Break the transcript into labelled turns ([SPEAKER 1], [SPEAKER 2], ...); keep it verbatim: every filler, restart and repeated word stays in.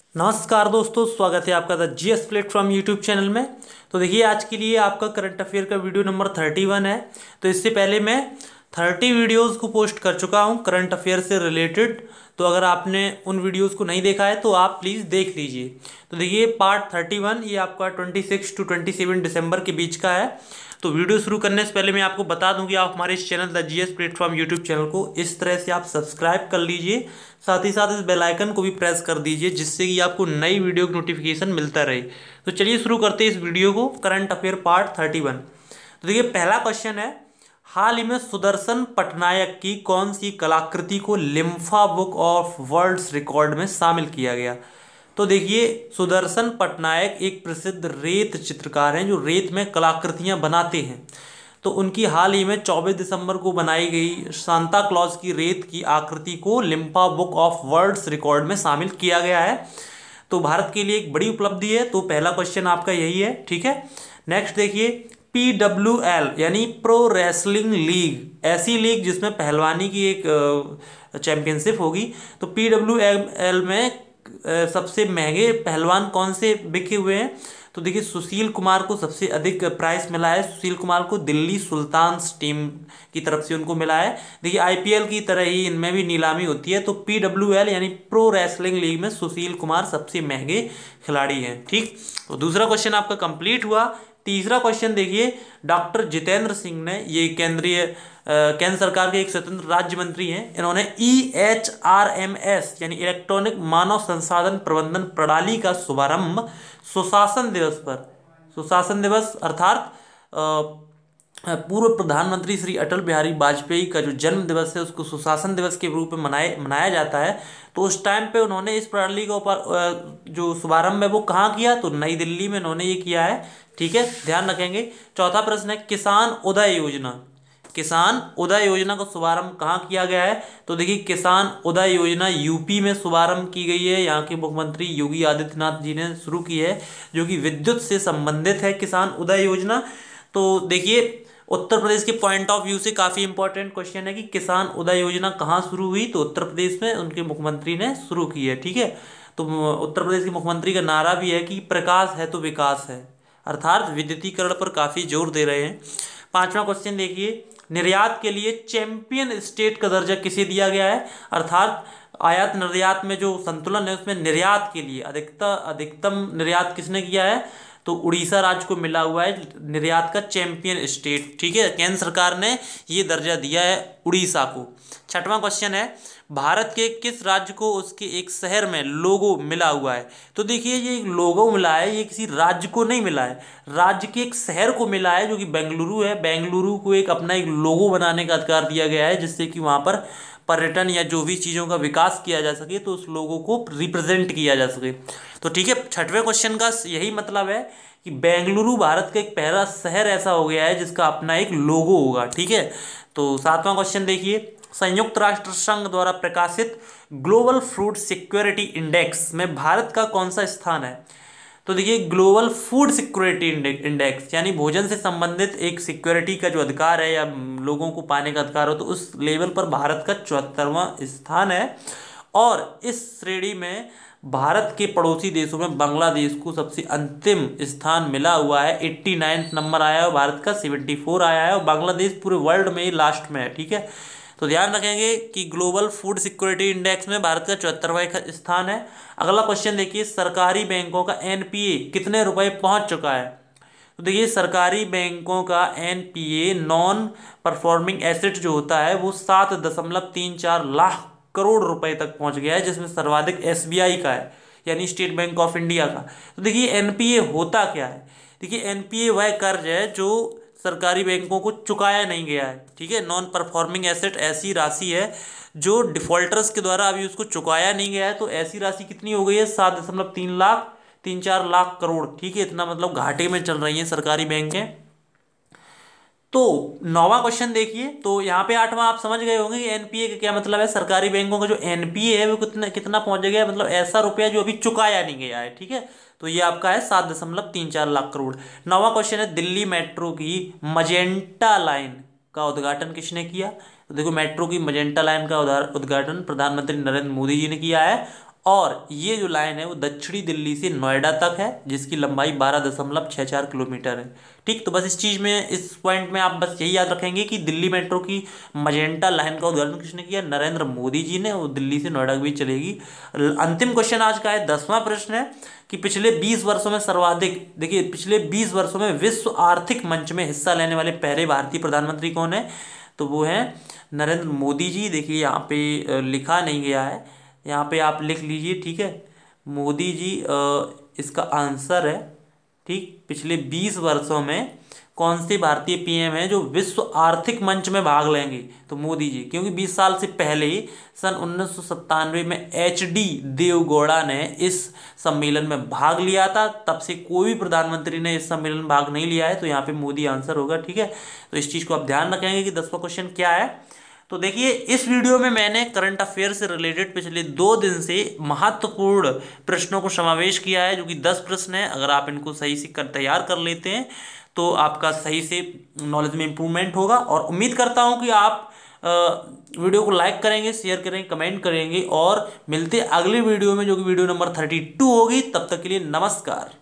[SPEAKER 1] नमस्कार दोस्तों, स्वागत है आपका the GS platform YouTube channel में। तो देखिए, आज के लिए आपका करंट अफेयर का वीडियो नंबर थर्टी वन है। तो इससे पहले मैं थर्टी वीडियोस को पोस्ट कर चुका हूं करंट अफेयर से रिलेटेड। तो अगर आपने उन वीडियोस को नहीं देखा है तो आप प्लीज़ देख लीजिए। तो देखिए, पार्ट थर्टी वन ये आपका twenty six to twenty seven December के बीच का है। तो वीडियो शुरू करने से पहले मैं आपको बता दूं कि आप हमारे इस channel the GS platform YouTube channel को इस तरह से आप सब्सक्राइब कर लीजिए, साथ ही साथ इस बेल आइकन को भी प्रेस कर दीजिए, जिससे कि आपको नई वीडियो की नोटिफिकेशन मिलता रहे। तो चलिए शुरू करते हैं इस वीडियो को, current affair part thirty one. तो देखिए, पहला क्वेश्चन है, हाल ही में सुदर्शन पटनायक की कौन सी कलाकृति को Limca book of worlds record में शामिल किया गया? तो देखिए, सुदर्शन पटनायक एक प्रसिद्ध रेत चित्रकार हैं जो रेत में कलाकृतियां बनाते हैं। तो उनकी हाल ही में चौबीस दिसंबर को बनाई गई सांता क्लॉज की रेत की आकृति को Limca book of worlds record में शामिल किया गया है। तो भारत के लिए एक बड़ी उपलब्धि है। तो पहला क्वेश्चन आपका यही है, ठीक है। नेक्स्ट देखिए, पी डब्ल्यू एल यानी प्रो रेसलिंग लीग, ऐसी लीग जिसमें पहलवानी की एक चैंपियनशिप होगी। तो पी डब्ल्यू एल में सबसे महंगे पहलवान कौन से बिके हुए हैं? तो देखिए, सुशील कुमार को सबसे अधिक प्राइस मिला है। सुशील कुमार को दिल्ली सुल्तान्स टीम की तरफ से उनको मिला है। देखिए, आईपीएल की तरह ही इनमें भी नीलामी होती है। तो पीडब्ल्यूएल यानी प्रो रेसलिंग लीग में सुशील कुमार सबसे महंगे खिलाड़ी हैं, ठीक। तो दूसरा क्वेश्चन आपका कंप्लीट हुआ। तीसरा क्वेश्चन देखिए, डॉक्टर जितेंद्र सिंह ने, ये केंद्रीय केंद्र सरकार के एक स्वतंत्र राज्य मंत्री हैं, इन्होंने E H R M S यानी इलेक्ट्रॉनिक मानव संसाधन प्रबंधन प्रणाली का शुभारंभ सुशासन दिवस पर, सुशासन दिवस अर्थात पूर्व प्रधानमंत्री श्री अटल बिहारी वाजपेयी का जो जन्म दिवस है उसको सुशासन दिवस के रूप में मनाए मनाया जाता है। तो उस टाइम पे उन्होंने इस प्रणाली का ऊपर जो शुभारंभ है वो कहाँ किया? तो नई दिल्ली में उन्होंने ये किया है, ठीक है, ध्यान रखेंगे। चौथा प्रश्न है, किसान उदय योजना, किसान उदय योजना का शुभारंभ कहाँ किया गया है? तो देखिए, किसान उदय योजना यूपी में शुभारंभ की गई है। यहाँ के मुख्यमंत्री योगी आदित्यनाथ जी ने शुरू की है, जो कि विद्युत से संबंधित है किसान उदय योजना। तो देखिए, उत्तर प्रदेश के पॉइंट ऑफ व्यू से काफ़ी इंपॉर्टेंट क्वेश्चन है कि किसान उदय योजना कहाँ शुरू हुई? तो उत्तर प्रदेश में उनके मुख्यमंत्री ने शुरू की है, ठीक है। तो उत्तर प्रदेश के मुख्यमंत्री का नारा भी है कि प्रकाश है तो विकास है, अर्थात विद्युतीकरण पर काफ़ी जोर दे रहे हैं। पांचवा क्वेश्चन देखिए, निर्यात के लिए चैंपियन स्टेट का दर्जा किसे दिया गया है? अर्थात आयात निर्यात में जो संतुलन है उसमें निर्यात के लिए अधिकता अधिकतम निर्यात किसने किया है? तो उड़ीसा राज्य को मिला हुआ है निर्यात का चैंपियन स्टेट, ठीक है। केंद्र सरकार ने ये दर्जा दिया है उड़ीसा को। छठवां क्वेश्चन है, भारत के किस राज्य को उसके एक शहर में लोगो मिला हुआ है? तो देखिए, ये एक लोगो मिला है, ये किसी राज्य को नहीं मिला है, राज्य के एक शहर को मिला है जो कि बेंगलुरु है। बेंगलुरु को एक अपना एक लोगो बनाने का अधिकार दिया गया है, जिससे कि वहाँ पर पर्यटन या जो भी चीज़ों का विकास किया जा सके, तो उस लोगों को रिप्रेजेंट किया जा सके। तो ठीक है, छठवें क्वेश्चन का यही मतलब है कि बेंगलुरु भारत का एक पहला शहर ऐसा हो गया है जिसका अपना एक लोगो होगा, ठीक है। तो सातवां क्वेश्चन देखिए, संयुक्त राष्ट्र संघ द्वारा प्रकाशित ग्लोबल फूड सिक्योरिटी इंडेक्स में भारत का कौन सा स्थान है? तो देखिए, ग्लोबल फूड सिक्योरिटी इंडेक्स यानी भोजन से संबंधित एक सिक्योरिटी का जो अधिकार है या लोगों को पाने का अधिकार हो, तो उस लेवल पर भारत का चौहत्तरवां स्थान है। और इस श्रेणी में भारत के पड़ोसी देशों में बांग्लादेश को सबसे अंतिम स्थान मिला हुआ है। एट्टी नाइन्थ नंबर आया है, भारत का सेवेंटी फोर आया है, और बांग्लादेश पूरे वर्ल्ड में ही लास्ट में है, ठीक है। तो ध्यान रखेंगे कि ग्लोबल फूड सिक्योरिटी इंडेक्स में भारत का चौहत्तरवां स्थान है। अगला क्वेश्चन देखिए, सरकारी बैंकों का एनपीए कितने रुपए पहुंच चुका है? तो देखिए, सरकारी बैंकों का एनपीए नॉन परफॉर्मिंग एसेट जो होता है वो सात दशमलव तीन चार लाख करोड़ रुपए तक पहुंच गया है, जिसमें सर्वाधिक एसबीआई का है यानी स्टेट बैंक ऑफ इंडिया का। तो देखिए, एनपीए होता क्या है? देखिए, एनपीए वह कर्ज है जो सरकारी बैंकों को चुकाया नहीं गया है, ठीक है। नॉन परफॉर्मिंग एसेट ऐसी राशि है जो डिफॉल्टर्स के द्वारा अभी उसको चुकाया नहीं गया है। तो ऐसी राशि कितनी हो गई है? सात दशमलव तीन लाख तीन चार लाख करोड़, ठीक है। इतना मतलब घाटे में चल रही हैं सरकारी बैंकें। तो नौवां क्वेश्चन देखिए, तो यहाँ पे आठवां आप समझ गए होंगे कि एनपीए का क्या मतलब है। सरकारी बैंकों का जो एनपीए है वो कितना कितना पहुंच गया है, मतलब ऐसा रुपया जो अभी चुकाया नहीं गया है, ठीक है। तो ये आपका है सात दशमलव तीन चार लाख करोड़। नौवां क्वेश्चन है, दिल्ली मेट्रो की मजेंटा लाइन का उद्घाटन किसने किया? तो देखो, मेट्रो की मजेंटा लाइन का उद्घाटन प्रधानमंत्री नरेंद्र मोदी जी ने किया है। और ये जो लाइन है वो दक्षिणी दिल्ली से नोएडा तक है, जिसकी लंबाई बारह दशमलव छः चार किलोमीटर है। ठीक, तो बस इस चीज़ में, इस पॉइंट में आप बस यही याद रखेंगे कि दिल्ली मेट्रो की मजेंटा लाइन का उद्घाटन किसने किया? नरेंद्र मोदी जी ने। वो दिल्ली से नोएडा के बीच चलेगी। अंतिम क्वेश्चन आज का है, दसवां प्रश्न है कि पिछले बीस वर्षों में सर्वाधिक, देखिए पिछले बीस वर्षों में विश्व आर्थिक मंच में हिस्सा लेने वाले पहले भारतीय प्रधानमंत्री कौन है? तो वो है नरेंद्र मोदी जी। देखिए यहाँ पे लिखा नहीं गया है, यहाँ पे आप लिख लीजिए, ठीक है, मोदी जी इसका आंसर है। ठीक, पिछले बीस वर्षों में कौन से भारतीय पीएम हैं जो विश्व आर्थिक मंच में भाग लेंगे? तो मोदी जी, क्योंकि बीस साल से पहले सन उन्नीस सौ सत्तानवे में एच डी देवगौड़ा ने इस सम्मेलन में भाग लिया था, तब से कोई भी प्रधानमंत्री ने इस सम्मेलन में भाग नहीं लिया है, तो यहाँ पे मोदी आंसर होगा। ठीक है, तो इस चीज़ को आप ध्यान रखेंगे कि दसवां क्वेश्चन क्या है। तो देखिए इस वीडियो में मैंने करंट अफेयर से रिलेटेड पिछले दो दिन से महत्वपूर्ण प्रश्नों को समावेश किया है, जो कि दस प्रश्न है। अगर आप इनको सही से कर तैयार कर लेते हैं तो आपका सही से नॉलेज में इम्प्रूवमेंट होगा। और उम्मीद करता हूं कि आप वीडियो को लाइक करेंगे, शेयर करेंगे, कमेंट करेंगे, और मिलते अगले वीडियो में, जो कि वीडियो नंबर थर्टी टू होगी। तब तक के लिए नमस्कार।